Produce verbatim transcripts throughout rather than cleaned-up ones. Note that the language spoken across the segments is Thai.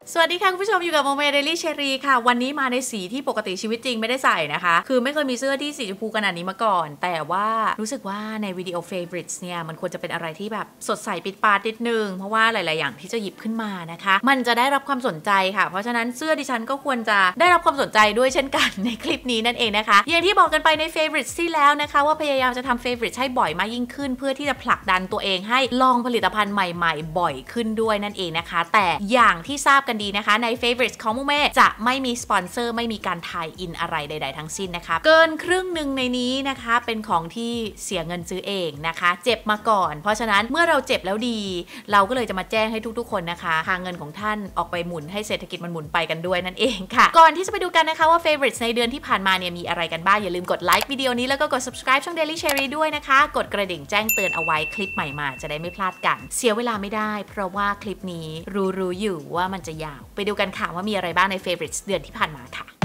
สวัสดีค่ะคุณผู้ชมอยู่กับโมเมเดลี่เชอรี่ค่ะวันนี้มาในสีที่ปกติชีวิตจริงไม่ได้ใส่นะคะคือไม่เคยมีเสื้อที่สีชมพูขนาดนี้มาก่อนแต่ว่ารู้สึกว่าในวิดีโอ favorites เนี่ยมันควรจะเป็นอะไรที่แบบสดใสปิดปาดนิดนึงเพราะว่าหลายๆอย่างที่จะหยิบขึ้นมานะคะมันจะได้รับความสนใจค่ะเพราะฉะนั้นเสื้อดิฉันก็ควรจะได้รับความสนใจด้วยเช่นกันในคลิปนี้นั่นเองนะคะอย่างที่บอกกันไปใน favorites ที่แล้วนะคะว่าพยายามจะทำ favorites ให้บ่อยมากยิ่งขึ้นเพื่อที่จะผลักดันตัวเองให้ลองผลิตภัณฑ์ใหม่ๆบ่อยขึ้นด้วยนั่นเองนะคะแต่อย่างที่ทราบกันดีนะคะใน favorites ของมูเม่จะไม่มีสปอนเซอร์ไม่มีการถ่ายอินอะไรใดๆทั้งสิ้นนะคะเกินครึ่งหนึ่งในนี้นะคะเป็นของที่เสียเงินซื้อเองนะคะเจ็บมาก่อนเพราะฉะนั้นเมื่อเราเจ็บแล้วดีเราก็เลยจะมาแจ้งให้ทุกๆคนนะคะพาเงินของท่านออกไปหมุนให้เศรษฐกิจมันหมุนไปกันด้วยนั่นเองค่ะก่อนที่จะไปดูกันนะคะว่า favorites ในเดือนที่ผ่านมาเนี่ยมีอะไรกันบ้างอย่าลืมกดไลค์วิดีโอนี้แล้วก็กด subscribe ช่อง Daily Cherry ด้วยนะคะกดกระดิ่งแจ้งเตือนเอาไว้คลิปใหม่มาจะได้ไม่พลาดกันเสียเวลาไม่ได้เพราะว่าคลิปนี้รู้ๆอยู่ว่ามันจะยาวไปดูกันค่ะว่ามีอะไรบ้างใน favorites เดือนที่ผ่านมาค่ะ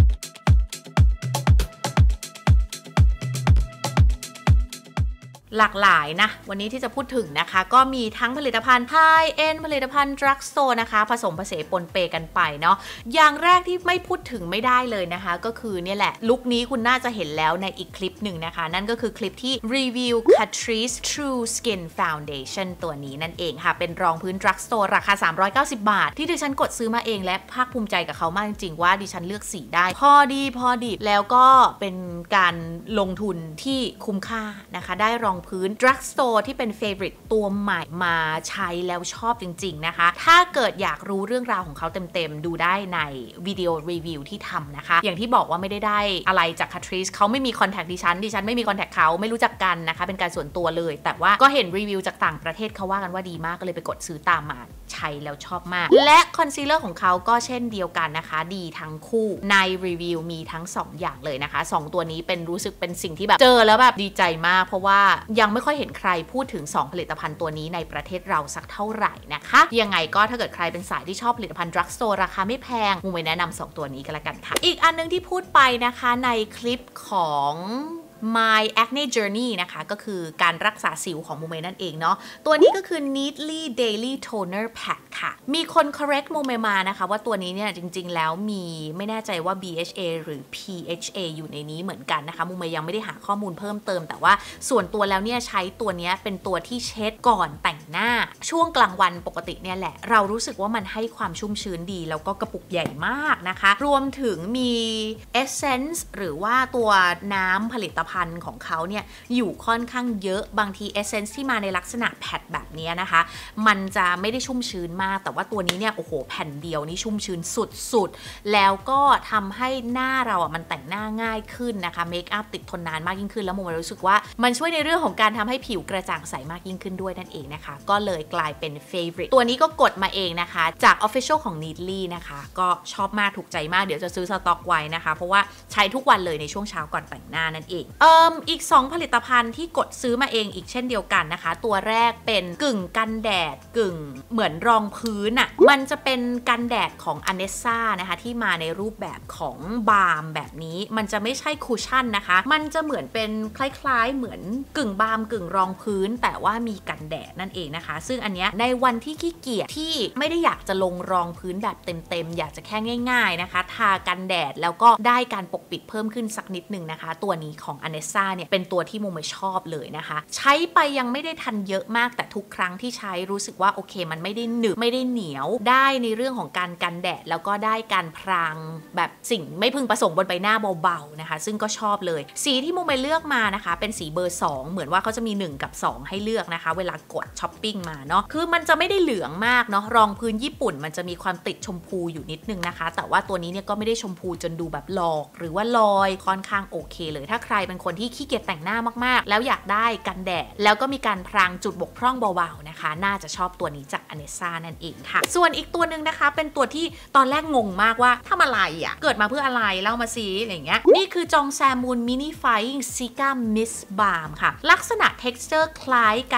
หลากหลายนะวันนี้ที่จะพูดถึงนะคะก็มีทั้งผลิตภัณฑ์ High End ผลิตภัณฑ์ Drug Store นะคะผสมผสานปนเปกันไปเนาะอย่างแรกที่ไม่พูดถึงไม่ได้เลยนะคะก็คือเนี่ยแหละลุคนี้คุณน่าจะเห็นแล้วในอีกคลิปหนึ่งนะคะนั่นก็คือคลิปที่รีวิว Catrice True Skin Foundation ตัวนี้นั่นเองค่ะเป็นรองพื้น Drug Store ราคาสามร้อยเก้าสิบบาทที่ดิฉันกดซื้อมาเองและภาคภูมิใจกับเขามากจริงๆว่าดิฉันเลือกสีได้พอดีพอดีแล้วก็เป็นการลงทุนที่คุ้มค่านะคะได้รองพื้น Drug Store ที่เป็น favorite ตัวใหม่มาใช้แล้วชอบจริงๆนะคะถ้าเกิดอยากรู้เรื่องราวของเขาเต็มๆดูได้ในวิดีโอรีวิวที่ทำนะคะอย่างที่บอกว่าไม่ได้ได้อะไรจาก Catrice เขาไม่มีคอนแทคดิฉันดิฉันไม่มีคอนแทคเขาไม่รู้จักกันนะคะเป็นการส่วนตัวเลยแต่ว่าก็เห็นรีวิวจากต่างประเทศเขาว่ากันว่าดีมากก็เลยไปกดซื้อตามมาใช้แล้วชอบมากและคอนซีลเลอร์ของเขาก็เช่นเดียวกันนะคะดีทั้งคู่ในรีวิวมีทั้งสองอย่างเลยนะคะสองตัวนี้เป็นรู้สึกเป็นสิ่งที่แบบเจอแล้วแบบดีใจมากเพราะว่ายังไม่ค่อยเห็นใครพูดถึงสองผลิตภัณฑ์ตัวนี้ในประเทศเราสักเท่าไหร่นะคะยังไงก็ถ้าเกิดใครเป็นสายที่ชอบผลิตภัณฑ์ Drug Store ราคาไม่แพงมูไม่แนะนำสองตัวนี้กันละกันค่ะอีกอันนึงที่พูดไปนะคะในคลิปของ My Acne Journey นะคะก็คือการรักษาสิวของโมเมนั่นเองเนาะตัวนี้ก็คือ Neatly Daily Toner Pack ค่ะมีคน correct โมเมมานะคะว่าตัวนี้เนี่ยจริงๆแล้วมีไม่แน่ใจว่า บี เอช เอ หรือ พี เอช เอ อยู่ในนี้เหมือนกันนะคะโมเมยังไม่ได้หาข้อมูลเพิ่มเติมแต่ว่าส่วนตัวแล้วเนี่ยใช้ตัวนี้เป็นตัวที่เช็ดก่อนแต่งหน้าช่วงกลางวันปกติเนี่ยแหละเรารู้สึกว่ามันให้ความชุ่มชื้นดีแล้วก็กระปุกใหญ่มากนะคะรวมถึงมี Essence หรือว่าตัวน้ำผลิตภัณฑ์พันธุ์ของเขาเนี่ยอยู่ค่อนข้างเยอะบางทีเอเซนส์ที่มาในลักษณะแพดแบบนี้นะคะมันจะไม่ได้ชุ่มชื้นมากแต่ว่าตัวนี้เนี่ยโอ้โหแผ่นเดียวนี่ชุ่มชื้นสุดๆแล้วก็ทำให้หน้าเราอ่ะมันแต่งหน้าง่ายขึ้นนะคะเมคอัพติดทนนานมากยิ่งขึ้นแล้วโมรู้สึกว่ามันช่วยในเรื่องของการทำให้ผิวกระจ่างใสมากยิ่งขึ้นด้วยนั่นเองนะคะก็เลยกลายเป็น favorite ตัวนี้ก็กดมาเองนะคะจาก official ของ Neatly นะคะก็ชอบมากถูกใจมากเดี๋ยวจะซื้อสต็อกไว้นะคะเพราะว่าใช้ทุกวันเลยในช่วงเช้าก่อนแต่งหน้านั่นเองเอ่ออีกสองผลิตภัณฑ์ที่กดซื้อมาเองอีกเช่นเดียวกันนะคะตัวแรกเป็นกึ่งกันแดดกึ่งเหมือนรองพื้นอะ่ะมันจะเป็นกันแดดของ Anessa นะคะที่มาในรูปแบบของบาล์มแบบนี้มันจะไม่ใช่คุชชั่นนะคะมันจะเหมือนเป็นคล้ายๆเหมือนกึ่งบาล์มกึ่งรองพื้นแต่ว่ามีกันแดดนั่นเองนะคะซึ่งอันเนี้ยในวันที่ขี้เกียจที่ไม่ได้อยากจะลงรองพื้นแบบเต็มๆอยากจะแค่ง่ายๆนะคะทากันแดดแล้วก็ได้การปกปิดเพิ่มขึ้นสักนิดนึงนะคะตัวนี้ของ Anessa เนี่ยเป็นตัวที่โมไม่ชอบเลยนะคะใช้ไปยังไม่ได้ทันเยอะมากแต่ทุกครั้งที่ใช้รู้สึกว่าโอเคมันไม่ได้หนึบไม่ได้เหนียวได้ในเรื่องของการกันแดดแล้วก็ได้การพรางแบบสิ่งไม่พึงประสงค์บนใบหน้าเบาๆนะคะซึ่งก็ชอบเลยสีที่โมไม่เลือกมานะคะเป็นสีเบอร์สองเหมือนว่าเขาจะมีหนึ่งกับสองให้เลือกนะคะเวลากดช้อปปิ้งมาเนาะคือมันจะไม่ได้เหลืองมากเนาะรองพื้นญี่ปุ่นมันจะมีความติดชมพูอยู่นิดนึงนะคะแต่ว่าตัวนี้เนี่ยก็ไม่ได้ชมพูจนดูแบบหลอกหรือว่าลอยค่อนข้างโอเคเลยถ้าใครเป็นคนที่ขี้เกียจแต่งหน้ามากๆแล้วอยากได้กันแดดแล้วก็มีการพรางจุดบกพร่องเบาๆนะคะน่าจะชอบตัวนี้จาก Anessa นั่นเองค่ะส่วนอีกตัวหนึ่งนะคะเป็นตัวที่ตอนแรกงงมากว่าทำอะไรอ่ะเกิดมาเพื่ออะไรเล่ามาสิอะไรอย่างเงี้ยนี่คือจองแซมูนมินิไฟอิงซิก้ามิสบาล์มค่ะลักษณะ texture คล้ายกันกับ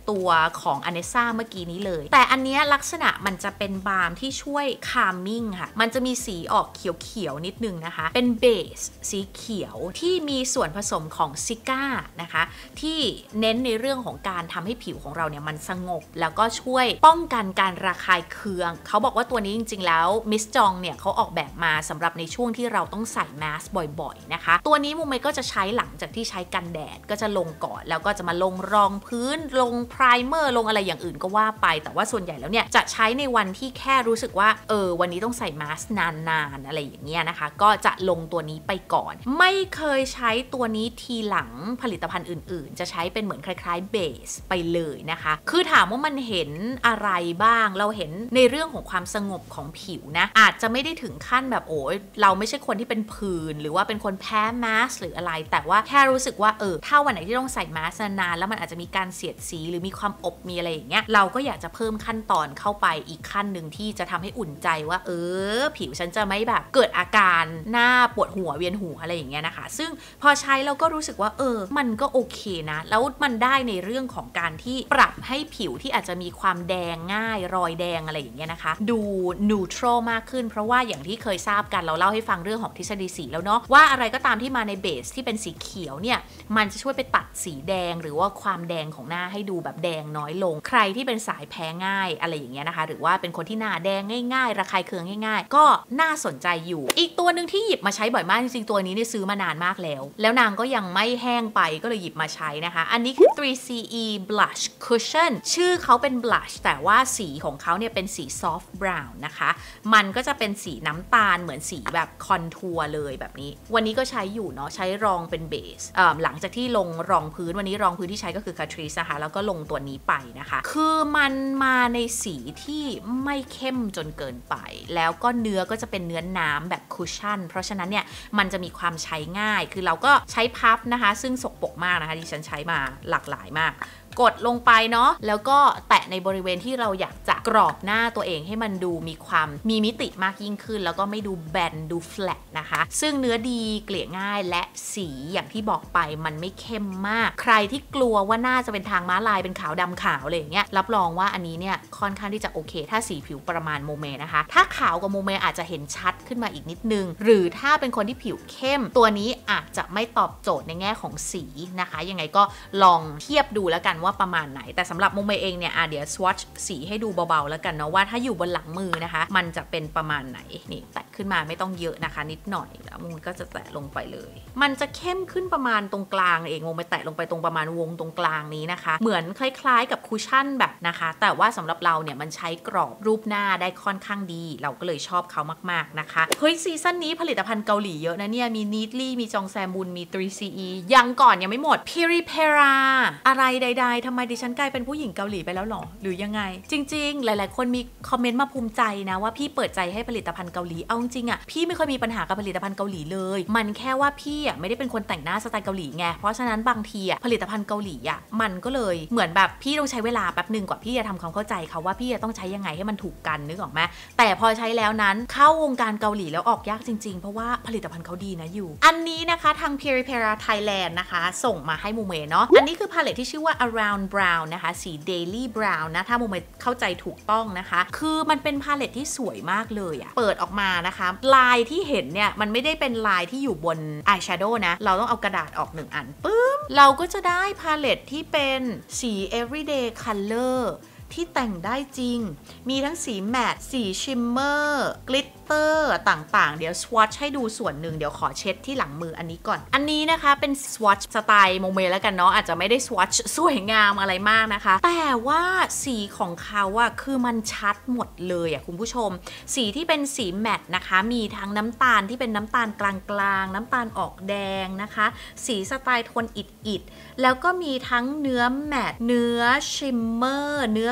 ตัวของอเนซ่าเมื่อกี้นี้เลยแต่อันนี้ลักษณะมันจะเป็นบาล์มที่ช่วยคาร์มิ่งค่ะมันจะมีสีออกเขียวๆนิดนึงนะคะเป็นเบสสีเขียวที่มีส่วนผสมของซิก้านะคะที่เน้นในเรื่องของการทำให้ผิวของเราเนี่ยมันสงบแล้วก็ช่วยป้องกันการระคายเคืองเขาบอกว่าตัวนี้จริงๆแล้วมิสจองเนี่ยเขาออกแบบมาสำหรับในช่วงที่เราต้องใส่แมสบ่อยๆนะคะตัวนี้มุมเมย์ก็จะใช้หลังจากที่ใช้กันแดดก็จะลงก่อนแล้วก็จะมาลงรองพื้นลงไพรเมอร์ลงอะไรอย่างอื่นก็ว่าไปแต่ว่าส่วนใหญ่แล้วเนี่ยจะใช้ในวันที่แค่รู้สึกว่าเออวันนี้ต้องใส่แมสนานๆอะไรอย่างเงี้ยนะคะก็จะลงตัวนี้ไปก่อนไม่เคยใช้ตัวนี้ทีหลังผลิตภัณฑ์อื่นๆจะใช้เป็นเหมือนคล้ายๆเบสไปเลยนะคะคือถามว่ามันเห็นอะไรบ้างเราเห็นในเรื่องของความสงบของผิวนะอาจจะไม่ได้ถึงขั้นแบบโอ้ยเราไม่ใช่คนที่เป็นผื่นหรือว่าเป็นคนแพ้แมสหรืออะไรแต่ว่าแค่รู้สึกว่าเออถ้าวันไหนที่ต้องใส่แมสนานๆแล้วมันอาจจะมีการเสียดสีหรือมีความอบมีอะไรอย่างเงี้ยเราก็อยากจะเพิ่มขั้นตอนเข้าไปอีกขั้นหนึ่งที่จะทำให้อุ่นใจว่าเออผิวฉันจะไม่แบบเกิดอาการหน้าปวดหัวเวียนหัวอะไรอย่างเงี้ยนะคะซึ่งพอใช้เราก็รู้สึกว่าเออมันก็โอเคนะแล้วมันได้ในเรื่องของการที่ปรับให้ผิวที่อาจจะมีความแดงง่ายรอยแดงอะไรอย่างเงี้ยนะคะดูนูทรัลมากขึ้นเพราะว่าอย่างที่เคยทราบกันเราเล่าให้ฟังเรื่องของทฤษฎีสีแล้วเนาะว่าอะไรก็ตามที่มาในเบสที่เป็นสีเขียวเนี่ยมันจะช่วยไปตัดสีแดงหรือว่าความแดงของหน้าให้ดูแบบแดงน้อยลงใครที่เป็นสายแพ้ง่ายอะไรอย่างเงี้ยนะคะหรือว่าเป็นคนที่หน้าแดงง่ายๆระคายเคืองง่ายๆก็น่าสนใจอยู่อีกตัวหนึ่งที่หยิบมาใช้บ่อยมากจริงๆตัวนี้นี่ซื้อมานานมากแล้วแล้วนางก็ยังไม่แห้งไปก็เลยหยิบมาใช้นะคะอันนี้คือ ทรี ซี อี Blush Cushion ชื่อเขาเป็น blush แต่ว่าสีของเขาเนี่ยเป็นสี soft brown นะคะมันก็จะเป็นสีน้ำตาลเหมือนสีแบบคอนทัวร์เลยแบบนี้วันนี้ก็ใช้อยู่เนาะใช้รองเป็นเบสหลังจากที่ลงรองพื้นวันนี้รองพื้นที่ใช้ก็คือ Catrice นะคะแล้วก็ลงตัวนี้ไปนะคะคือมันมาในสีที่ไม่เข้มจนเกินไปแล้วก็เนื้อก็จะเป็นเนื้อน้ำแบบคุชชั่นเพราะฉะนั้นเนี่ยมันจะมีความใช้ง่ายคือเราก็ใช้พับนะคะซึ่งสกปรกมากนะคะดิฉันใช้มาหลากหลายมากกดลงไปเนาะแล้วก็แตะในบริเวณที่เราอยากจะกรอบหน้าตัวเองให้มันดูมีความมีมิติมากยิ่งขึ้นแล้วก็ไม่ดูแบนดูแฟลตนะคะซึ่งเนื้อดีเกลี่ยง่ายและสีอย่างที่บอกไปมันไม่เข้มมากใครที่กลัวว่าหน้าจะเป็นทางม้าลายเป็นขาวดำขาวอะไรอย่างเงี้ยรับรองว่าอันนี้เนี่ยค่อนข้างที่จะโอเคถ้าสีผิวประมาณโมเมนะคะถ้าขาวกว่าโมเมอาจจะเห็นชัดขึ้นมาอีกนิดนึงหรือถ้าเป็นคนที่ผิวเข้มตัวนี้อาจจะไม่ตอบโจทย์ในแง่ของสีนะคะยังไงก็ลองเทียบดูแล้วกันว่าประมาณไหนแต่สำหรับโมเมเองเนี่ยอ่ะเดี๋ยวสวอตช์สีให้ดูเบาๆแล้วกันเนาะว่าถ้าอยู่บนหลังมือนะคะมันจะเป็นประมาณไหนนี่แตะขึ้นมาไม่ต้องเยอะนะคะนิดหน่อยแล้วมันก็จะแตะลงไปเลยมันจะเข้มขึ้นประมาณตรงกลางเองโมเมแตะลงไปตรงประมาณวงตรงกลางนี้นะคะเหมือนคล้ายๆกับคุชชั่นแบบนะคะแต่ว่าสำหรับเราเนี่ยมันใช้กรอบรูปหน้าได้ค่อนข้างดีเราก็เลยชอบเขามากๆนะคะเฮ้ยซีซั่นนี้ผลิตภัณฑ์เกาหลีเยอะนะเนี่ยมีนีดลี่มีจองแซมุนมี ทรี ซี อี ยังก่อนยังไม่หมด Piripera อะไรใดๆทำไมดิฉันกลายเป็นผู้หญิงเกาหลีไปแล้วหรอหรือยังไงจริงๆหลายๆคนมีคอมเมนต์มาภูมิใจนะว่าพี่เปิดใจให้ผลิตภัณฑ์เกาหลีเอาจริงๆอ่ะพี่ไม่เคยมีปัญหากับผลิตภัณฑ์เกาหลีเลยมันแค่ว่าพี่อ่ะไม่ได้เป็นคนแต่งหน้าสไตล์เกาหลีไงเพราะฉะนั้นบางทีอ่ะผลิตภัณฑ์เกาหลีอ่ะมันก็เลยเหมือนแบบพี่ต้องใช้เวลาแป๊บหนึ่งกว่าพี่จะทำความเข้าใจเขาว่าพี่จะต้องใช้ยังไงให้มันถูกกันนึกออกไหมแต่พอใช้แล้วนั้นเข้าวงการเกาหลีแล้วออกยากจริงๆเพราะว่าผลิตภัณฑ์เขาดีนะอยู่อันนี้นะคะทาง Piripera Thailand นะคะส่งมาให้โมเมเนาะอันนี้คือพาเลตที่ชื่อว่า Around Brown นะคะสี Daily Brown นะถ้าโมเมเข้าใจถูกต้องนะคะคือมันเป็นพาเลตที่สวยมากเลยอะเปิดออกมานะคะลายที่เห็นเนี่ยมันไม่ได้เป็นลายที่อยู่บนอายแชโดว์นะเราต้องเอากระดาษออกหนึ่งอันปึ๊บเราก็จะได้พาเลตที่เป็นสี everyday color ที่แต่งได้จริงมีทั้งสีแมตต์สีชิมเมอร์กลิตเตอร์ต่างๆเดี๋ยวสวอตช์ให้ดูส่วนหนึ่งเดี๋ยวขอเช็ดที่หลังมืออันนี้ก่อนอันนี้นะคะเป็นสวอตช์สไตล์โมเมแล้วกันเนาะอาจจะไม่ได้สวอตช์สวยงามอะไรมากนะคะแต่ว่าสีของเขาอะคือมันชัดหมดเลยอะคุณผู้ชมสีที่เป็นสีแมตต์นะคะมีทั้งน้ำตาลที่เป็นน้ำตาลกลางๆน้ำตาลออกแดงนะคะสีสไตล์โทนอิดๆแล้วก็มีทั้งเนื้อแมตต์เนื้อชิมเมอร์เนื้อ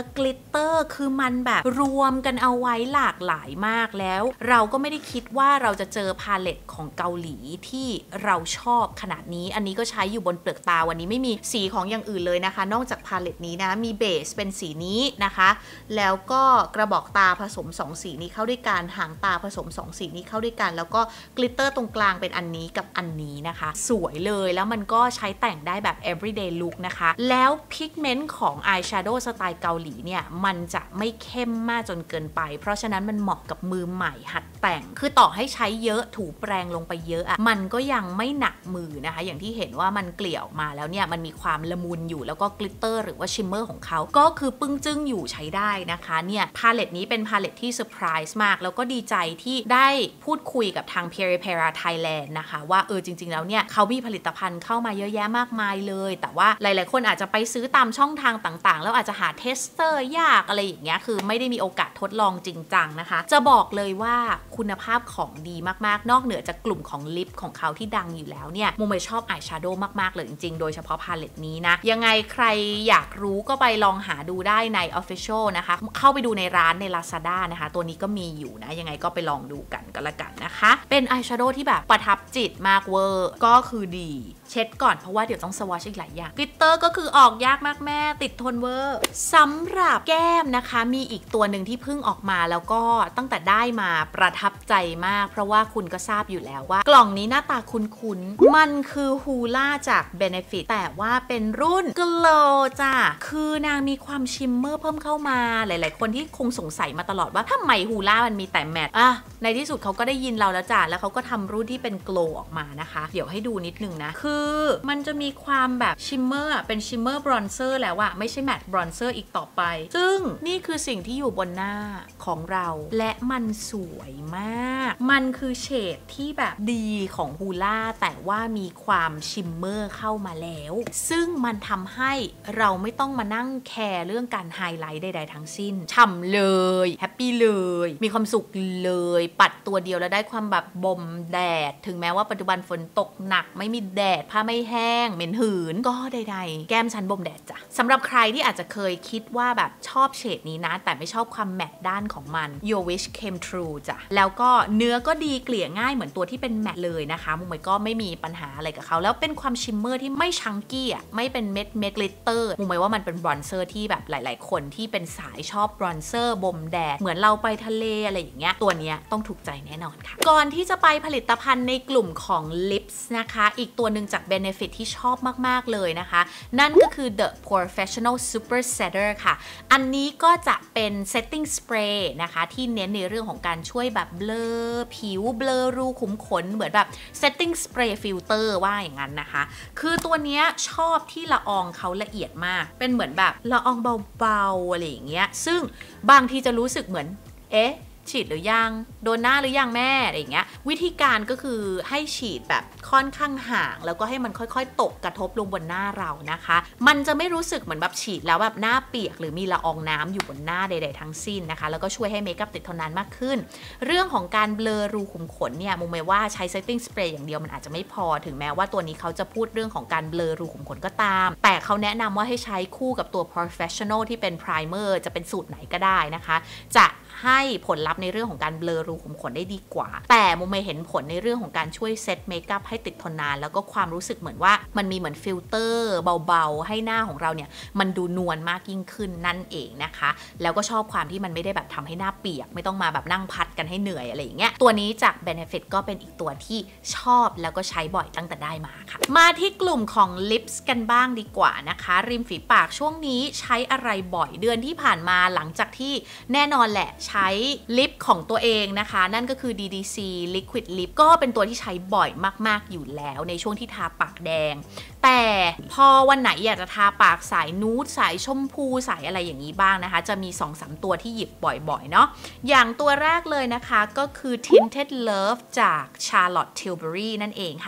กลิตเตอร์คือมันแบบรวมกันเอาไว้หลากหลายมากแล้วเราก็ไม่ได้คิดว่าเราจะเจอพาเลตของเกาหลีที่เราชอบขนาดนี้อันนี้ก็ใช้อยู่บนเปลือกตาวันนี้ไม่มีสีของอย่างอื่นเลยนะคะนอกจากพาเลตนี้นะมีเบสเป็นสีนี้นะคะแล้วก็กระบอกตาผสมสองสีนี้เข้าด้วยกันหางตาผสมสองสีนี้เข้าด้วยกันแล้วก็กลิตเตอร์ตรงกลางเป็นอันนี้กับอันนี้นะคะสวยเลยแล้วมันก็ใช้แต่งได้แบบ everyday look นะคะแล้วพิกเมนต์ของอายแชโดว์สไตล์เกาหลีเนี่ยมันจะไม่เข้มมากจนเกินไปเพราะฉะนั้นมันเหมาะกับมือใหม่หัดแต่งคือต่อให้ใช้เยอะถูแปรงลงไปเยอะอะมันก็ยังไม่หนักมือนะคะอย่างที่เห็นว่ามันเกลี่ยออกมาแล้วเนี่ยมันมีความละมุนอยู่แล้วก็กลิตเตอร์หรือว่าชิมเมอร์ของเขาก็คือปึ้งจึ้งอยู่ใช้ได้นะคะเนี่ยพาเลตนี้เป็นพาเลตที่เซอร์ไพรส์มากแล้วก็ดีใจที่ได้พูดคุยกับทาง Peripera Thailand นะคะว่าเออจริงๆแล้วเนี่ยเขามีผลิตภัณฑ์เข้ามาเยอะแยะมากมายเลยแต่ว่าหลายๆคนอาจจะไปซื้อตามช่องทางต่างๆแล้วอาจจะหาเทสเตอร์ยากอะไรอย่างเงี้ยคือไม่ได้มีโอกาสทดลองจริงจังนะคะจะบอกเลยว่าคุณภาพของดีมากๆนอกเหนือจากกลุ่มของลิปของเขาที่ดังอยู่แล้วเนี่ยโมเมชอบอายแชโดว์มากๆเลยจริงๆโดยเฉพาะพาเลตนี้นะยังไงใครอยากรู้ก็ไปลองหาดูได้ใน Official นะคะเข้าไปดูในร้านใน Lazada นะคะตัวนี้ก็มีอยู่นะยังไงก็ไปลองดูกันก็แล้วกันนะคะเป็นอายแชโดว์ที่แบบประทับจิตมากเวอร์ก็คือดีเช็ดก่อนเพราะว่าเดี๋ยวต้องสวอชอีกหลายอย่างกลิตเตอร์ก็คือออกยากมากแม่ติดทนเวอร์สำหรับแก้มนะคะมีอีกตัวหนึ่งที่เพิ่งออกมาแล้วก็ตั้งแต่ได้มาประทับใจมากเพราะว่าคุณก็ทราบอยู่แล้วว่ากล่องนี้หน้าตาคุ้นๆมันคือฮูล่าจาก Benefit แต่ว่าเป็นรุ่น Glow จ้ะคือนางมีความชิมเมอร์เพิ่มเข้ามาหลายๆคนที่คงสงสัยมาตลอดว่าทำไมฮูล่ามันมีแต่แมตต์อ่ะในที่สุดเขาก็ได้ยินเราแล้วจ้ะแล้วเขาก็ทำรุ่นที่เป็น Glow ออกมานะคะเดี๋ยวให้ดูนิดนึงนะคือมันจะมีความแบบชิมเมอร์เป็นชิมเมอร์บรอนเซอร์แล้วอะไม่ใช่แมตต์บรอนเซอร์อีกต่อไปซึ่งนี่คือสิ่งที่อยู่บนหน้าของเราและมันสวยมากมันคือเฉดที่แบบดีของฮูล่าแต่ว่ามีความชิมเมอร์เข้ามาแล้วซึ่งมันทำให้เราไม่ต้องมานั่งแคร์เรื่องการไฮไลท์ใดๆทั้งสิ้นฉ่ำเลยแฮปปี้เลยมีความสุขเลยปัดตัวเดียวแล้วได้ความแบบบ่มแดดถึงแม้ว่าปัจจุบันฝนตกหนักไม่มีแดดผ้าไม่แห้งเหม็นหืนก็ใดๆแก้มชั้นบ่มแดดจ้ะสำหรับใครที่อาจจะเคยคิดว่าแบบชอบเฉดนี้นะแต่ไม่ชอบความแมตต์ด้านของมัน Your Wish Came True จ้ะแล้วก็เนื้อก็ดีเกลี่ยง่ายเหมือนตัวที่เป็นแมตต์เลยนะคะมุมมก็ไม่มีปัญหาอะไรกับเขาแล้วเป็นความชิมเมอร์ที่ไม่ชังกี้อ่ะไม่เป็นเม็ดเม็ดกลิตเตอร์มุมมว่ามันเป็นบรอนเซอร์ที่แบบหลายๆคนที่เป็นสายชอบบรอนเซอร์บ่มแดดเหมือนเราไปทะเลอะไรอย่างเงี้ยตัวเนี้ยต้องถูกใจแน่นอนค่ะก่อนที่จะไปผลิตภัณฑ์ในกลุ่มของ Lips นะคะอีกตัวหนึ่งจาก Benefit ที่ชอบมากๆเลยนะคะนั่นก็คือ The Professional Super Setter ค่ะอันนี้ก็จะเป็น setting spray นะคะที่เน้นในเรื่องของการช่วยแบบเบลอผิวเบลอรูขุมขนเหมือนแบบ setting spray filter ว่าอย่างนั้นนะคะคือตัวเนี้ยชอบที่ละอองเขาละเอียดมากเป็นเหมือนแบบละอองเบาๆอะไรอย่างเงี้ยซึ่งบางทีจะรู้สึกเหมือนเอ๊ะฉีดหรือยังโดนหน้าหรือยังแม่อะไรอย่างเงี้ยวิธีการก็คือให้ฉีดแบบค่อนข้างห่างแล้วก็ให้มันค่อยๆตกกระทบลงบนหน้าเรานะคะมันจะไม่รู้สึกเหมือนแบบฉีดแล้วแบบหน้าเปียกหรือมีละอองน้ำอยู่บนหน้าใดๆทั้งสิ้นนะคะแล้วก็ช่วยให้เมคอัพติดทนนานมากขึ้นเรื่องของการเบลอรูขุมขนเนี่ยมุมมองว่าใช้ setting spray อย่างเดียวมันอาจจะไม่พอถึงแม้ว่าตัวนี้เขาจะพูดเรื่องของการเบลอรูขุมขนก็ตามแต่เขาแนะนำว่าให้ใช้คู่กับตัว professional ที่เป็น primer จะเป็นสูตรไหนก็ได้นะคะจะให้ผลลัพธ์ในเรื่องของการเบลอรูขุมขนได้ดีกว่าแต่มุมไม่เห็นผลในเรื่องของการช่วยเซตเมคอัพให้ติดทนนานแล้วก็ความรู้สึกเหมือนว่ามันมีเหมือนฟิลเตอร์เบาๆให้หน้าของเราเนี่ยมันดูนวลมากยิ่งขึ้นนั่นเองนะคะแล้วก็ชอบความที่มันไม่ได้แบบทำให้หน้าเปียกไม่ต้องมาแบบนั่งพัดกันให้เหนื่อยอะไรอย่างเงี้ยตัวนี้จาก Benefit ก็เป็นอีกตัวที่ชอบแล้วก็ใช้บ่อยตั้งแต่ได้มาค่ะมาที่กลุ่มของ Lips กันบ้างดีกว่านะคะริมฝีปากช่วงนี้ใช้อะไรบ่อยเดือนที่ผ่านมาหลังจากที่แน่นอนแหละใช้ลิปของตัวเองนะคะนั่นก็คือ ดี ดี ซี Liquid Lip ก็เป็นตัวที่ใช้บ่อยมากๆอยู่แล้วในช่วงที่ทาปากแดงแต่พอวันไหนอยากจะทาปากสายนูดสายชมพูสายอะไรอย่างนี้บ้างนะคะจะมี สองสาม ตัวที่หยิบบ่อยๆเนาะอย่างตัวแรกเลยนะคะก็คือ Tinted Love จาก Charlotte Tilbury นั่นเองค่ะต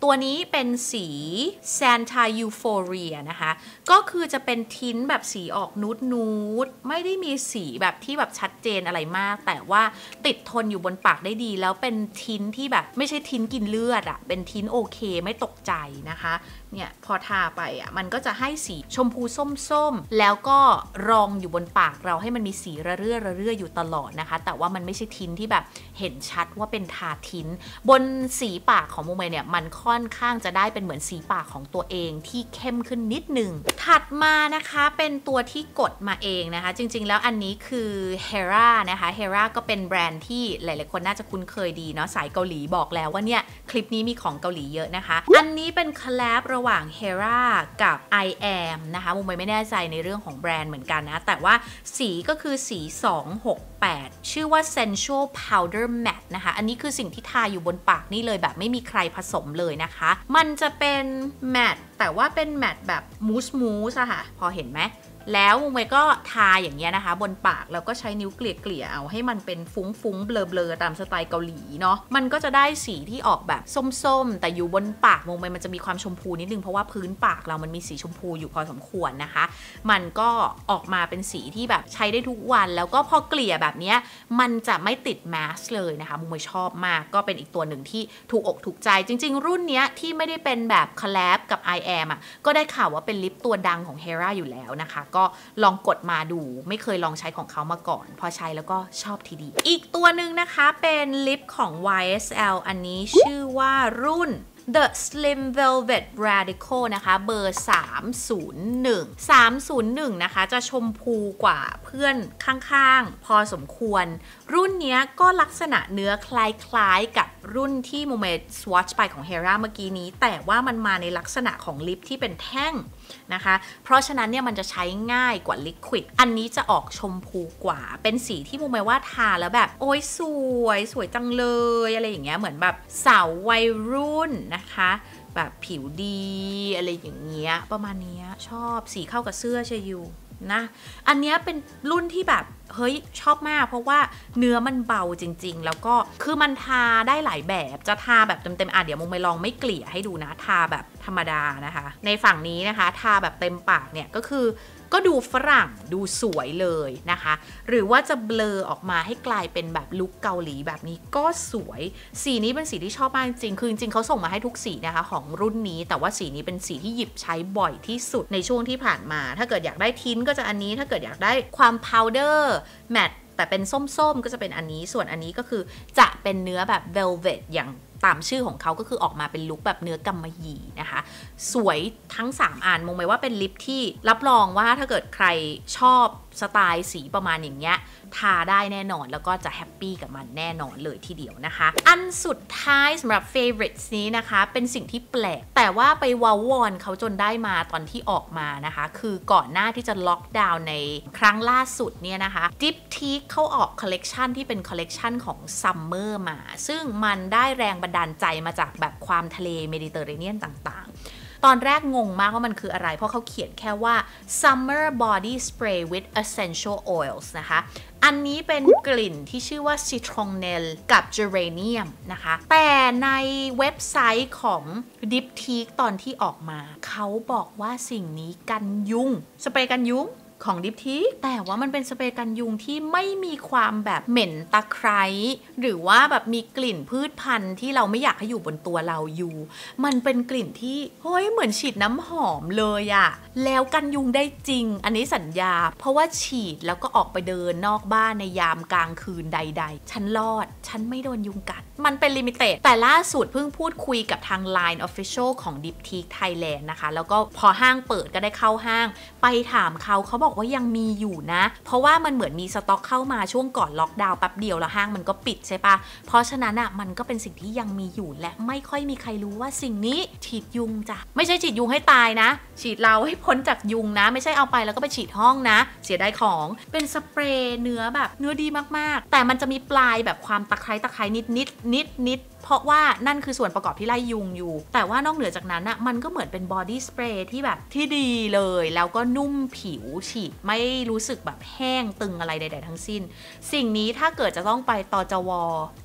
ตัวนี้เป็นสี Santa Euphoria นะคะก็คือจะเป็นทินแบบสีออกนูดนูดไม่ได้มีสีแบบที่แบบชัดเจนอะไรมากแต่ว่าติดทนอยู่บนปากได้ดีแล้วเป็นทินที่แบบไม่ใช่ทินกินเลือดอะเป็นทินโอเคไม่ตกใจนะคะเนี่ยพอทาไปอ่ะมันก็จะให้สีชมพูส้มๆแล้วก็รองอยู่บนปากเราให้มันมีสีระเรื่อระเรื่ออยู่ตลอดนะคะแต่ว่ามันไม่ใช่ทินที่แบบเห็นชัดว่าเป็นทาทินบนสีปากของโมเมเนี่ยมันค่อนข้างจะได้เป็นเหมือนสีปากของตัวเองที่เข้มขึ้นนิดนึงถัดมานะคะเป็นตัวที่กดมาเองนะคะจริงๆแล้วอันนี้คือ Hera นะคะ Hera ก็เป็นแบรนด์ที่หลายๆคนน่าจะคุ้นเคยดีเนาะสายเกาหลีบอกแล้วว่าเนี่ยคลิปนี้มีของเกาหลีเยอะนะคะอันนี้เป็นคอลแลบระหว่าง Hera กับ I am นะคะมุมไม่แน่ใจในเรื่องของแบรนด์เหมือนกันนะแต่ว่าสีก็คือสีสองหกแปดชื่อว่า Sensual Powder Matte นะคะอันนี้คือสิ่งที่ทาอยู่บนปากนี่เลยแบบไม่มีใครผสมเลยนะคะมันจะเป็นแมตต์แต่ว่าเป็นแมตต์แบบมูสมูสอะค่ะพอเห็นไหมแล้วมุมเมย์ก็ทาอย่างเงี้ยนะคะบนปากแล้วก็ใช้นิ้วเกลี่ยๆเอาให้มันเป็นฟุ้งๆเบลอๆตามสไตล์เกาหลีเนาะมันก็จะได้สีที่ออกแบบส้มๆแต่อยู่บนปากมุมเมย์มันจะมีความชมพูนิดนึงเพราะว่าพื้นปากเรามันมีสีชมพูอยู่พอสมควรนะคะมันก็ออกมาเป็นสีที่แบบใช้ได้ทุกวันแล้วก็พอเกลี่ยแบบเนี้ยมันจะไม่ติดแมสเลยนะคะมุมเมย์ชอบมากก็เป็นอีกตัวหนึ่งที่ถูกอกถูกใจจริงๆรุ่นเนี้ยที่ไม่ได้เป็นแบบคอลแลบกับ I am อ่ะก็ได้ข่าวว่าเป็นลิปตัวดังของ Hera อยู่แล้วนะคะก็ลองกดมาดูไม่เคยลองใช้ของเขามาก่อนพอใช้แล้วก็ชอบทีเดียวอีกตัวหนึ่งนะคะเป็นลิปของ วาย เอส แอล อันนี้ชื่อว่ารุ่น The Slim Velvet Radical นะคะเบอร์สามศูนย์หนึ่ง สามศูนย์หนึ่งนะคะจะชมพูกว่าเพื่อนข้างๆพอสมควรรุ่นนี้ก็ลักษณะเนื้อคล้ายๆกับรุ่นที่โมเมดสวอชไปของ Hera เมื่อกี้นี้แต่ว่ามันมาในลักษณะของลิปที่เป็นแท่งนะคะเพราะฉะนั้นเนี่ยมันจะใช้ง่ายกว่าลิควิดอันนี้จะออกชมพูกว่าเป็นสีที่มุมหมายว่าทาแล้วแบบโอ้ยสวยสวยจังเลยอะไรอย่างเงี้ยเหมือนแบบสาววัยรุ่นนะคะแบบผิวดีอะไรอย่างเงี้ยประมาณนี้ชอบสีเข้ากับเสื้อเชยูนะอันนี้เป็นรุ่นที่แบบเฮ้ยชอบมากเพราะว่าเนื้อมันเบาจริงๆแล้วก็คือมันทาได้หลายแบบจะทาแบบเต็มๆอ่ะเดี๋ยวมุมไปลองไม่เกลี่ยให้ดูนะทาแบบธรรมดานะคะในฝั่งนี้นะคะทาแบบเต็มปากเนี่ยก็คือก็ดูฝรั่งดูสวยเลยนะคะหรือว่าจะเบลอออกมาให้กลายเป็นแบบลุคเกาหลีแบบนี้ก็สวยสีนี้เป็นสีที่ชอบมากจริงคือจริงๆเขาส่งมาให้ทุกสีนะคะของรุ่นนี้แต่ว่าสีนี้เป็นสีที่หยิบใช้บ่อยที่สุดในช่วงที่ผ่านมาถ้าเกิดอยากได้ทินก็จะอันนี้ถ้าเกิดอยากได้ความพาวเดอร์แมตต์แต่เป็นส้มๆก็จะเป็นอันนี้ส่วนอันนี้ก็คือจะเป็นเนื้อแบบเวลเวทอย่างตามชื่อของเขาก็คือออกมาเป็นลุคแบบเนื้อกำมะหยี่นะคะสวยทั้งสามอันมองไปว่าเป็นลิปที่รับรองว่าถ้าเกิดใครชอบสไตล์สีประมาณอย่างเงี้ยทาได้แน่นอนแล้วก็จะแฮปปี้กับมันแน่นอนเลยทีเดียวนะคะอันสุดท้ายสำหรับ favorites นี้นะคะเป็นสิ่งที่แปลกแต่ว่าไปวาวอนเขาจนได้มาตอนที่ออกมานะคะคือก่อนหน้าที่จะล็อกดาวน์ในครั้งล่าสุดเนี่ยนะคะ Diptyque เขาออกคอลเลกชันที่เป็นคอลเลกชันของซัมเมอร์มาซึ่งมันได้แรงบันดาลใจมาจากแบบความทะเลเมดิเตอร์เรเนียนต่างๆตอนแรกงงมากว่ามันคืออะไรเพราะเขาเขียนแค่ว่า Summer Body Spray with Essential Oils นะคะอันนี้เป็นกลิ่นที่ชื่อว่า Citronelle กับ Geranium นะคะแต่ในเว็บไซต์ของ Diptyque ตอนที่ออกมาเขาบอกว่าสิ่งนี้กันยุงสเปรย์กันยุงของดิปทีแต่ว่ามันเป็นสเปรย์กันยุงที่ไม่มีความแบบเหม็นตะไคร้หรือว่าแบบมีกลิ่นพืชพันธุ์ที่เราไม่อยากให้อยู่บนตัวเราอยู่มันเป็นกลิ่นที่เฮ้ยเหมือนฉีดน้ำหอมเลยอะแล้วกันยุงได้จริงอันนี้สัญญาเพราะว่าฉีดแล้วก็ออกไปเดินนอกบ้านในยามกลางคืนใดๆฉันรอดฉันไม่โดนยุงกัดมันเป็นลิมิเต็ดแต่ล่าสุดเพิ่งพูดคุยกับทาง ไลน์ Official ของ Diptyque Thailand นะคะแล้วก็พอห้างเปิดก็ได้เข้าห้างไปถามเขาเขาบอกว่ายังมีอยู่นะเพราะว่ามันเหมือนมีสต็อกเข้ามาช่วงก่อนล็อกดาวน์แป๊บเดียวแล้วห้างมันก็ปิดใช่ปะเพราะฉะนั้นอ่ะมันก็เป็นสิ่งที่ยังมีอยู่และไม่ค่อยมีใครรู้ว่าสิ่งนี้ฉีดยุงจ้ะไม่ใช่ฉีดยุงให้ตายนะฉีดเราให้พ้นจากยุงนะไม่ใช่เอาไปแล้วก็ไปฉีดห้องนะเสียดายของเป็นสเปรย์เนื้อแบบเนื้อดีมากๆแต่มันจะมีปลายแบบความตะไคร้ตะไคร้นิดนิดนิดนิดเพราะว่านั่นคือส่วนประกอบที่ไล่ยุงอยู่แต่ว่านอกเหนือจากนั้นอ่ะมันก็เหมือนเป็นบอดี้สเปรย์ที่แบบที่ดีเลยแล้วก็นุ่มผิวฉีดไม่รู้สึกแบบแห้งตึงอะไรใดๆทั้งสิ้นสิ่งนี้ถ้าเกิดจะต้องไปตจว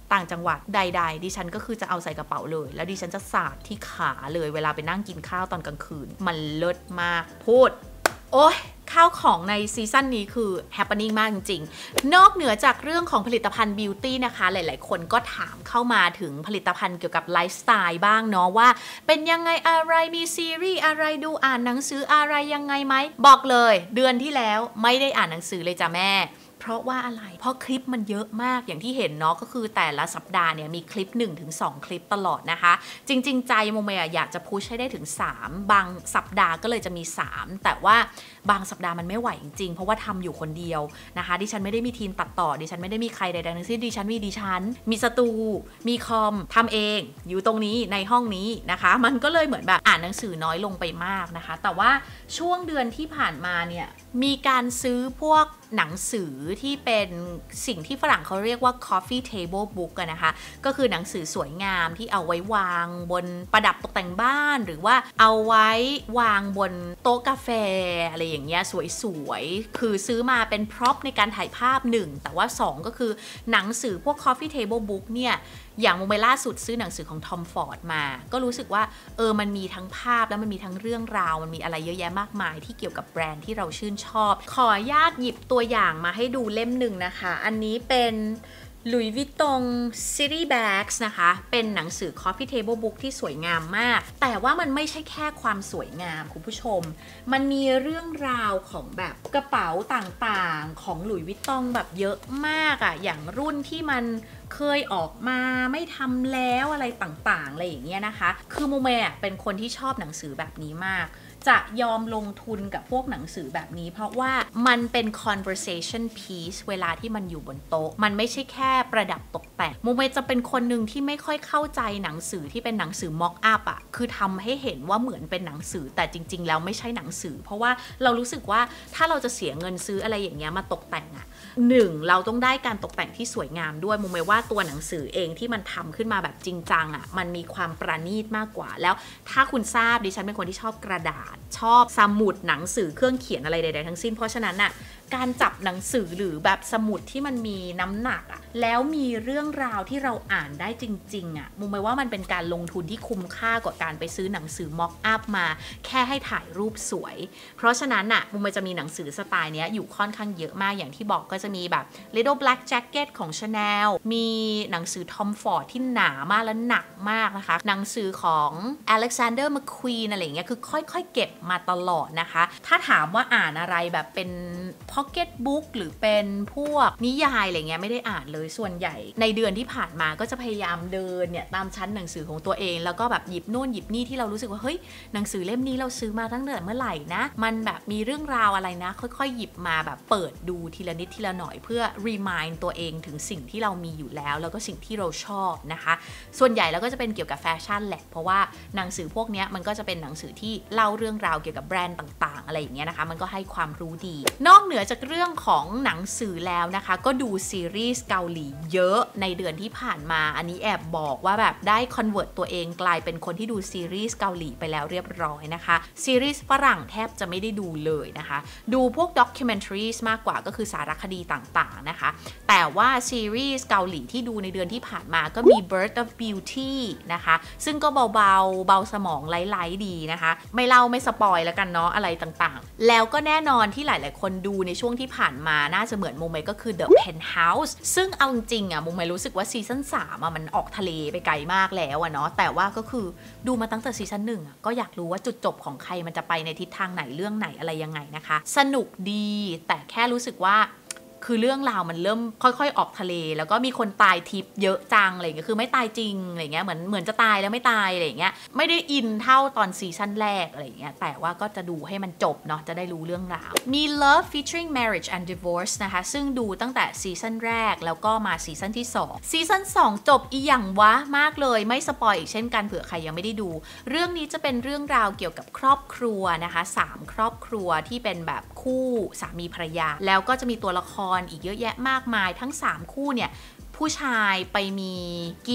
ต่างจังหวัดใดๆดิฉันก็คือจะเอาใส่กระเป๋าเลยแล้วดิฉันจะสาดที่ขาเลยเวลาไปนั่งกินข้าวตอนกลางคืนมันเลิศมากพูดโอ๊ยข้าวของในซีซั่นนี้คือแฮปปี้มากจริงๆนอกเหนือจากเรื่องของผลิตภัณฑ์บิวตี้นะคะหลายๆคนก็ถามเข้ามาถึงผลิตภัณฑ์เกี่ยวกับไลฟ์สไตล์บ้างเนาะว่าเป็นยังไงอะไรมีซีรีส์อะไรดูอ่านหนังสืออะไรยังไงไหมบอกเลยเดือนที่แล้วไม่ได้อ่านหนังสือเลยจ้ะแม่เพราะว่าอะไรเพราะคลิปมันเยอะมากอย่างที่เห็นเนาะก็คือแต่ละสัปดาห์เนี่ยมีคลิป หนึ่งถึงสอง คลิปตลอดนะคะจริงๆใจโมเมะอยากจะพุชให้ได้ถึงสามบางสัปดาห์ก็เลยจะมีสามแต่ว่าบางสัปดาห์มันไม่ไหวจริงๆเพราะว่าทำอยู่คนเดียวนะคะดิฉันไม่ได้มีทีมตัดต่อดิฉันไม่ได้มีใครใดๆทั้งสิ้นดิฉันมีดิฉันมีสตูมีคอมทำเองอยู่ตรงนี้ในห้องนี้นะคะมันก็เลยเหมือนแบบอ่านหนังสือน้อยลงไปมากนะคะแต่ว่าช่วงเดือนที่ผ่านมาเนี่ยมีการซื้อพวกหนังสือที่เป็นสิ่งที่ฝรั่งเขาเรียกว่า coffee table book กันนะคะก็คือหนังสือสวยงามที่เอาไว้วางบนประดับตกแต่งบ้านหรือว่าเอาไว้วางบนโต๊ะกาแฟอะไรอย่างเงี้ยสวยๆคือซื้อมาเป็นพร็อพในการถ่ายภาพหนึ่งแต่ว่าสองก็คือหนังสือพวก coffee table book เนี่ยอย่างโมเมล่าสุดซื้อหนังสือของทอมฟอร์ดมาก็รู้สึกว่าเออมันมีทั้งภาพแล้วมันมีทั้งเรื่องราวมันมีอะไรเยอะแยะมากมายที่เกี่ยวกับแบรนด์ที่เราชื่นชอบขออนุญาตหยิบตัวอย่างมาให้ดูเล่มหนึ่งนะคะอันนี้เป็นหลุยส์วิตตง City Bags นะคะเป็นหนังสือ Coffee Table Book ที่สวยงามมากแต่ว่ามันไม่ใช่แค่ความสวยงามคุณผู้ชมมันมีเรื่องราวของแบบกระเป๋าต่างๆของหลุยส์วิตตงแบบเยอะมากอะอย่างรุ่นที่มันเคยออกมาไม่ทำแล้วอะไรต่างๆอะไรอย่างเงี้ยนะคะคือโมเมะเป็นคนที่ชอบหนังสือแบบนี้มากจะยอมลงทุนกับพวกหนังสือแบบนี้เพราะว่ามันเป็น conversation piece เวลาที่มันอยู่บนโต๊ะมันไม่ใช่แค่ประดับตกแต่งโมเมจะเป็นคนหนึ่งที่ไม่ค่อยเข้าใจหนังสือที่เป็นหนังสือ mock up อะคือทำให้เห็นว่าเหมือนเป็นหนังสือแต่จริงๆแล้วไม่ใช่หนังสือเพราะว่าเรารู้สึกว่าถ้าเราจะเสียเงินซื้ออะไรอย่างเงี้ยมาตกแต่งอะหนึ่งเราต้องได้การตกแต่งที่สวยงามด้วยโมเมว่าตัวหนังสือเองที่มันทำขึ้นมาแบบจริงจังอะมันมีความประณีตมากกว่าแล้วถ้าคุณทราบดิฉันเป็นคนที่ชอบกระดาษชอบสมุดหนังสือเครื่องเขียนอะไรใดๆทั้งสิ้นเพราะฉะนั้นน่ะการจับหนังสือหรือแบบสมุดที่มันมีน้ำหนักอะแล้วมีเรื่องราวที่เราอ่านได้จริงๆอะมุมมองว่ามันเป็นการลงทุนที่คุ้มค่ากว่าการไปซื้อหนังสือ mock up มาแค่ให้ถ่ายรูปสวยเพราะฉะนั้นน่ะมุมมองจะมีหนังสือสไตล์เนี้ยอยู่ค่อนข้างเยอะมากอย่างที่บอกก็จะมีแบบ Little Black Jacket ของ Chanel มีหนังสือ Tom Ford ที่หนามากและหนักมากนะคะหนังสือของ Alexander McQueen อะไรอย่างเงี้ยคือค่อยๆเก็บมาตลอดนะคะถ้าถามว่าอ่านอะไรแบบเป็นพ็อกเก็ตบุ๊กหรือเป็นพวกนิยายอะไรเงี้ยไม่ได้อ่านเลยส่วนใหญ่ในเดือนที่ผ่านมาก็จะพยายามเดินเนี่ยตามชั้นหนังสือของตัวเองแล้วก็แบบหยิบนู่นหยิบนี่ที่เรารู้สึกว่าเฮ้ยหนังสือเล่มนี้เราซื้อมาตั้งแต่เมื่อไหร่นะมันแบบมีเรื่องราวอะไรนะค่อยๆหยิบมาแบบเปิดดูทีละนิดทีละหน่อยเพื่อ remind ตัวเองถึงสิ่งที่เรามีอยู่แล้วแล้วก็สิ่งที่เราชอบนะคะส่วนใหญ่แล้วก็จะเป็นเกี่ยวกับแฟชั่นแหละเพราะว่าหนังสือพวกนี้มันก็จะเป็นหนังสือที่เล่าเรื่องราวเกี่ยวกับแบรนด์ต่างๆอะไรอย่างเงี้ยนะคะมันก็ให้ความรู้ดีนอกเหนือจากเรื่องของหนังสือแล้วนะคะก็ดูซีรีส์เกาหลีเยอะในเดือนที่ผ่านมาอันนี้แอบบอกว่าแบบได้คอนเวิร์ตตัวเองกลายเป็นคนที่ดูซีรีส์เกาหลีไปแล้วเรียบร้อยนะคะซีรีส์ฝรั่งแทบจะไม่ได้ดูเลยนะคะดูพวกด็อกิเมนทรีสมากกว่าก็คือสารคดีต่างๆนะคะแต่ว่าซีรีส์เกาหลีที่ดูในเดือนที่ผ่านมาก็มี Birth of Beauty นะคะซึ่งก็เบาๆเบาสมองไร้ๆดีนะคะไม่เล่าไม่สปอยแล้วกันเนาะอะไรต่างๆแล้วก็แน่นอนที่หลายๆคนดูในช่วงที่ผ่านมาน่าจะเหมือนโมเมก็คือ The Penthouse ซึ่งเอาจริงๆอ่ะโมเมรู้สึกว่าซีซั่นสามอ่ะมันออกทะเลไปไกลมากแล้วอ่ะเนาะแต่ว่าก็คือดูมาตั้งแต่ซีซั่นหนึ่งอ่ะก็อยากรู้ว่าจุดจบของใครมันจะไปในทิศทางไหนเรื่องไหนอะไรยังไงนะคะสนุกดีแต่แค่รู้สึกว่าคือเรื่องราวมันเริ่มค่อยๆออกทะเลแล้วก็มีคนตายทิพย์เยอะจังอะไรเงี้ยคือไม่ตายจริงอะไรเงี้ยเหมือนเหมือนจะตายแล้วไม่ตายอะไรเงี้ยไม่ได้อินเท่าตอนซีซั่นแรกอะไรเงี้ยแต่ว่าก็จะดูให้มันจบเนาะจะได้รู้เรื่องราวมี Love Featuring Marriage and Divorce นะคะซึ่งดูตั้งแต่ซีซั่นแรกแล้วก็มาซีซั่นที่สองซีซั่นสองจบอีหยังวะมากเลยไม่สปอยอีกเช่นกันเผื่อใครยังไม่ได้ดูเรื่องนี้จะเป็นเรื่องราวเกี่ยวกับครอบครัวนะคะสามครอบครัวที่เป็นแบบคู่สามีภรรยาแล้วก็จะมีตัวละครอีกเยอะแยะมากมายทั้งสามคู่เนี่ยผู้ชายไปมีกิ๊ก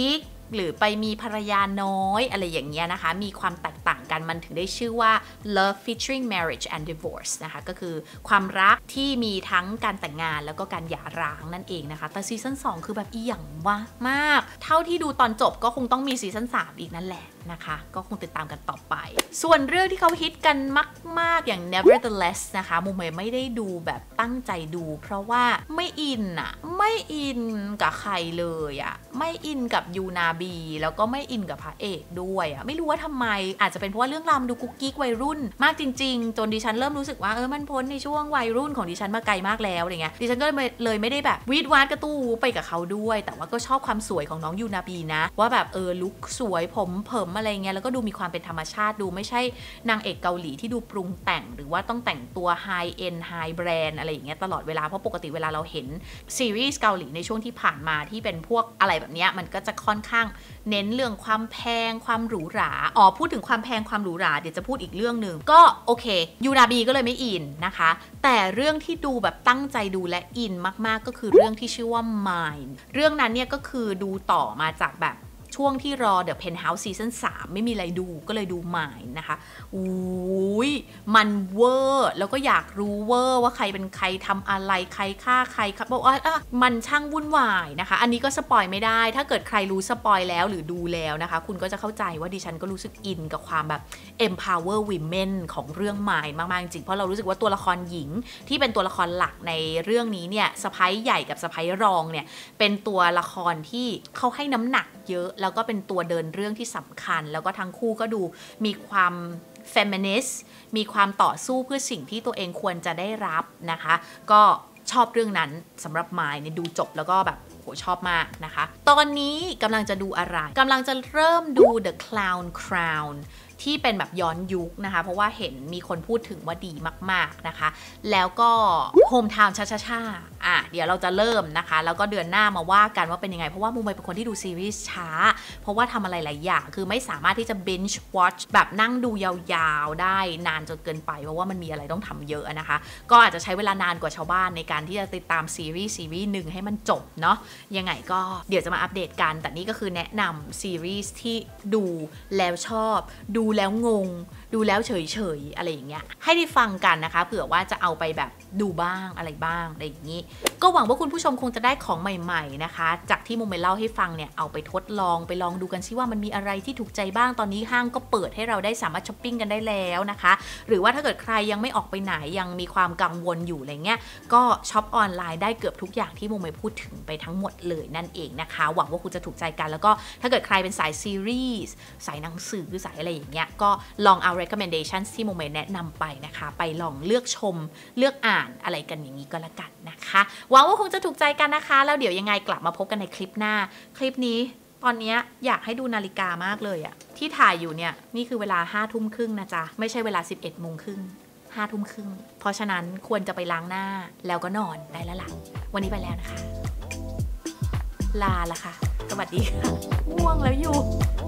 หรือไปมีภรรยาน้อยอะไรอย่างเงี้ยนะคะมีความแตกต่างกันมันถึงได้ชื่อว่า love featuring marriage and divorce นะคะก็คือความรักที่มีทั้งการแต่งงานแล้วก็การหย่าร้างนั่นเองนะคะแต่ซีซั่นสองคือแบบอีหยังวะมากเท่าที่ดูตอนจบก็คงต้องมีซีซั่นสามอีกนั่นแหละนะคะก็คงติดตามกันต่อไปส่วนเรื่องที่เขาฮิตกันมากๆอย่าง nevertheless นะคะมุมเมย์ไม่ได้ดูแบบตั้งใจดูเพราะว่าไม่อินอะไม่อินกับใครเลยอะไม่อินกับยูนาบีแล้วก็ไม่อินกับพระเอกด้วยอะไม่รู้ว่าทำไมอาจจะเป็นเพราะว่าเรื่องราวดูกุ๊กกิ๊กวัยรุ่นมากจริงๆจนดิฉันเริ่มรู้สึกว่าเออมันพ้นในช่วงวัยรุ่นของดิฉันมาไกลมากแล้วอะไรเงี้ยดิฉันก็เลยไม่ได้แบบวีดวาดกระตู้ไปกับเขาด้วยแต่ว่าก็ชอบความสวยของน้องยูนาบีนะว่าแบบเออลุคสวยผมเผิมอะไรเงี้ยแล้วก็ดูมีความเป็นธรรมชาติดูไม่ใช่นางเอกเกาหลีที่ดูปรุงแต่งหรือว่าต้องแต่งตัวไฮเอ็นไฮแบรนด์อะไรอย่างเงี้ยตลอดเวลาเพราะปกติเวลาเราเห็นซีรีส์เกาหลีในช่วงที่ผ่านมาที่เป็นพวกอะไรแบบเนี้ยมันก็จะค่อนข้างเน้นเรื่องความแพงความหรูหราอ๋อพูดถึงความแพงความหรูหราเดี๋ยวจะพูดอีกเรื่องนึงก็โอเคยูนาบีก็เลยไม่อินนะคะแต่เรื่องที่ดูแบบตั้งใจดูและอินมากๆก็คือเรื่องที่ชื่อว่า Mine เรื่องนั้นเนี่ยก็คือดูต่อมาจากแบบช่วงที่รอ The Penthouse ซีซั่นสามไม่มีอะไรดูก็เลยดู Mine นะคะอุ้ยมันเวอร์แล้วก็อยากรู้เวอร์ว่าใครเป็นใครทำอะไรใครฆ่าใครครับบอกว่ามันช่างวุ่นวายนะคะอันนี้ก็สปอยไม่ได้ถ้าเกิดใครรู้สปอยแล้วหรือดูแล้วนะคะคุณก็จะเข้าใจว่าดิฉันก็รู้สึกอินกับความแบบ empower women ของเรื่อง Mine มากๆจริงเพราะเรารู้สึกว่าตัวละครหญิงที่เป็นตัวละครหลักในเรื่องนี้เนี่ยสะใภ้ใหญ่กับสะใภ้รองเนี่ยเป็นตัวละครที่เขาให้น้ำหนักเยอะแล้วก็เป็นตัวเดินเรื่องที่สำคัญแล้วก็ทั้งคู่ก็ดูมีความเฟมินิสต์มีความต่อสู้เพื่อสิ่งที่ตัวเองควรจะได้รับนะคะก็ชอบเรื่องนั้นสำหรับมายเนี่ยดูจบแล้วก็แบบโหชอบมากนะคะตอนนี้กำลังจะดูอะไรกำลังจะเริ่มดู The Clown Crown ที่เป็นแบบย้อนยุคนะคะเพราะว่าเห็นมีคนพูดถึงว่าดีมากๆนะคะแล้วก็ Hometown ชาชาชาอ่ะเดี๋ยวเราจะเริ่มนะคะแล้วก็เดือนหน้ามาว่ากันว่าเป็นยังไงเพราะว่ามุมเมย์เป็นคนที่ดูซีรีส์ช้าเพราะว่าทำอะไรหลายอย่างคือไม่สามารถที่จะ binge watch แบบนั่งดูยาวๆได้นานจนเกินไปเพราะว่ามันมีอะไรต้องทำเยอะนะคะก็อาจจะใช้เวลานานกว่าชาวบ้านในการที่จะติดตามซีรีส์ซีรีส์หนึ่งให้มันจบเนาะยังไงก็เดี๋ยวจะมาอัปเดตกันแต่นี่ก็คือแนะนำซีรีส์ที่ดูแล้วชอบดูแล้วงงดูแล้วเฉยๆอะไรอย่างเงี้ยให้ได้ฟังกันนะคะเผื่อว่าจะเอาไปแบบดูบ้างอะไรบ้างอะไรอย่างนี้ก็หวังว่าคุณผู้ชมคงจะได้ของใหม่ๆนะคะจากที่โมเมเล่าให้ฟังเนี่ยเอาไปทดลองไปลองดูกันซิว่ามันมีอะไรที่ถูกใจบ้างตอนนี้ห้างก็เปิดให้เราได้สามารถช้อปปิ้งกันได้แล้วนะคะหรือว่าถ้าเกิดใครยังไม่ออกไปไหนยังมีความกังวลอยู่อะไรเงี้ยก็ช็อปออนไลน์ได้เกือบทุกอย่างที่โมเมพูดถึงไปทั้งหมดเลยนั่นเองนะคะหวังว่าคุณจะถูกใจกันแล้วก็ถ้าเกิดใครเป็นสายซีรีส์สายหนังสือสายอะไรอย่างเงี้ยก็ลองเอา recommendations ที่โมเมแนะนำไปนะคะไปลองเลือกชมเลือกอ่านอะไรกันอย่างนี้ก็แล้วกันนะคะหวังว่าคงจะถูกใจกันนะคะแล้วเดี๋ยวยังไงกลับมาพบกันในคลิปหน้าคลิปนี้ตอนนี้อยากให้ดูนาฬิกามากเลยอะที่ถ่ายอยู่เนี่ยนี่คือเวลาห้าทุ่มครึ่งนะจ๊ะไม่ใช่เวลาสิบเอ็ดโมงครึ่งห้าทุ่มครึ่งเพราะฉะนั้นควรจะไปล้างหน้าแล้วก็นอนได้แล้วล่ะวันนี้ไปแล้วนะคะลาละค่ะสวัสดีค่ะง่วงแล้วอยู่